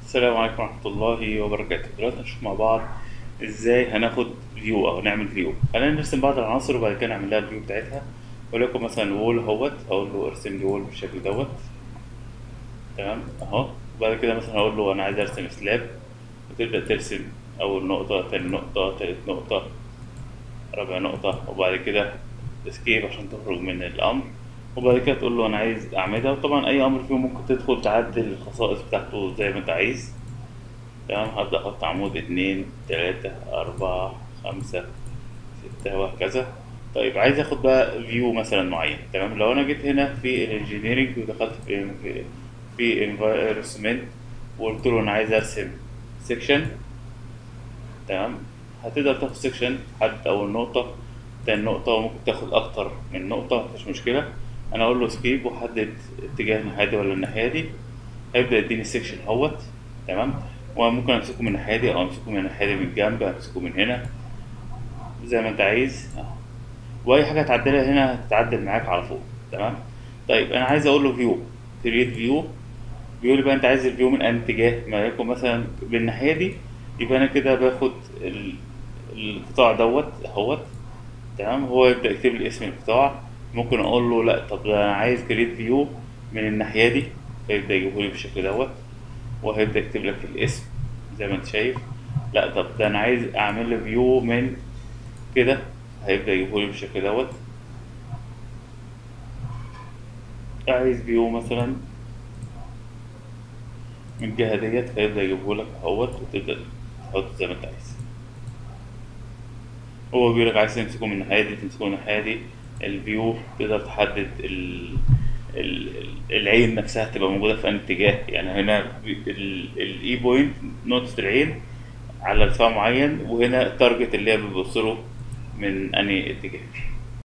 السلام عليكم ورحمة الله وبركاته. دلوقتي هنشوف مع بعض ازاي هناخد فيو او نعمل فيو. خلينا نرسم بعض العناصر وبعد كده نعمل لها الفيو بتاعتها. وليكن مثلا وول اهوت، هقول له ارسم لي وول بالشكل دوت. تمام اهو. وبعد كده مثلا هقول له انا عايز ارسم سلاب، وتبدأ ترسم اول نقطة، تاني نقطة، تالت نقطة، رابع نقطة، وبعد كده اسكيب عشان تخرج من الامر. وبعد كده تقول له انا عايز اعمدها، وطبعا اي امر فيهم ممكن تدخل تعدل الخصائص بتاعته زي ما انت عايز. تمام. هبدأ أحط عمود اتنين تلاتة أربعة خمسة ستة وهكذا. طيب عايز آخد بقى فيو مثلا معين. تمام. لو أنا جيت هنا في الانجينيرنج ودخلت في انفايرمنت وقلت له أنا عايز أرسم سيكشن. تمام. هتقدر تاخد سيكشن تحدد أول نقطة، تاني نقطة، وممكن تاخد أكتر من نقطة، مفيش مشكلة. أنا أقول له سكيب وأحدد اتجاه الناحية دي ولا الناحية دي. هيبدأ يديني السكشن اهوت. تمام. وممكن امسكه من الناحية دي او امسكه من الناحية دي من الجنب، امسكه من هنا زي ما انت عايز واي حاجة هتعدلها هنا هتتعدل معاك على طول. تمام. طيب انا عايز اقول له فيو، كريت فيو. بيقول لي بقى انت عايز الفيو من انهي اتجاه، ما يكون مثلا بالناحية دي، يبقى انا كده باخد القطاع دوت اهوت. تمام. هو يبدأ يكتب لي اسم القطاع. ممكن اقول له لا، طب ده انا عايز كريت فيو من الناحية دي، فيبدأ يجيبه لي بالشكل دوت. وهيبدأ يكتب لك الاسم زي ما انت شايف. لا طب ده انا عايز اعمل له فيو من كده، هيبدأ يجيبه لي بالشكل دوت. عايز فيو مثلا من الجهة ديت، هيبدأ يجيبه لك اهوت، وتبدأ تحط زي ما انت عايز. هو بيقول لك عايز تمسكه من الناحية دي، تمسكه من الناحية دي. الفيو تقدر تحدد العين نفسها تبقى موجودة في أي اتجاه. يعني هنا الاي بوينت نقطة العين على ارتفاع معين، وهنا التارجت اللي هي بتبص له من أنهي اتجاه.